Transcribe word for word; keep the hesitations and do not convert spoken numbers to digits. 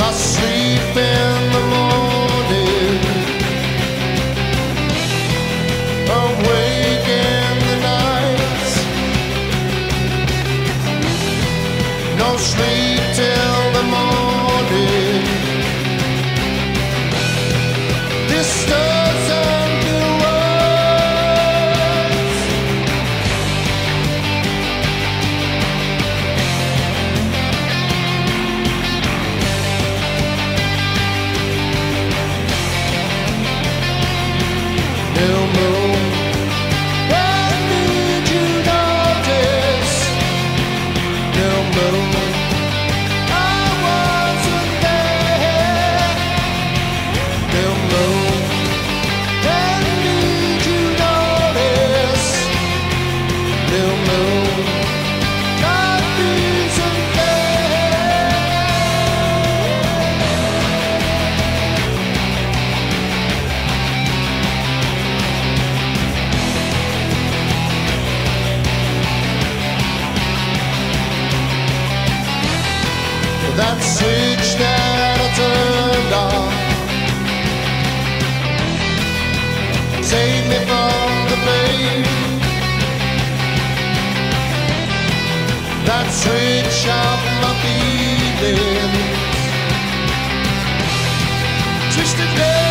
I sleep in the morning, awake in the night. No sleep till the morning. This doesn't do us. New moon, when did you notice? New moon, I wasn't there. New moon, when did you notice? New moon, God isn't there. That switch that I turned on saved me from the pain. That switch of my feelings twisted.